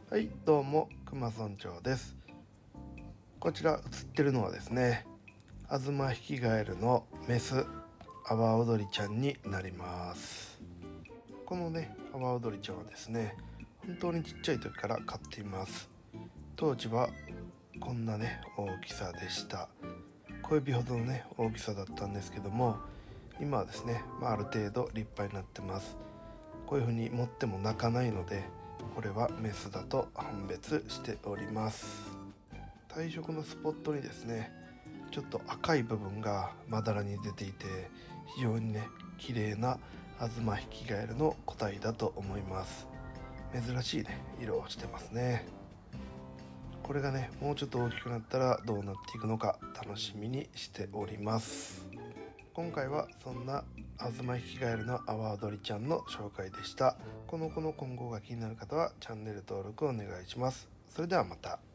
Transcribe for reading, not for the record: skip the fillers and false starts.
はい、どうもくま村長です。こちら映ってるのはですね、アズマヒキガエルのメス阿波踊りちゃんになります。このね阿波踊りちゃんはですね、本当にちっちゃい時から飼っています。当時はこんなね大きさでした。小指ほどのね大きさだったんですけども、今はですね、ある程度立派になってます。こういう風に持っても鳴かないので、これはメスだと判別しております。体色のスポットにですね、ちょっと赤い部分がまだらに出ていて、非常にね綺麗なアズマヒキガエルの個体だと思います。珍しいね色をしてますね。これがねもうちょっと大きくなったらどうなっていくのか楽しみにしております。今回はそんなアズマヒキガエルの阿波踊りちゃんの紹介でした。この子の今後が気になる方はチャンネル登録お願いします。それではまた。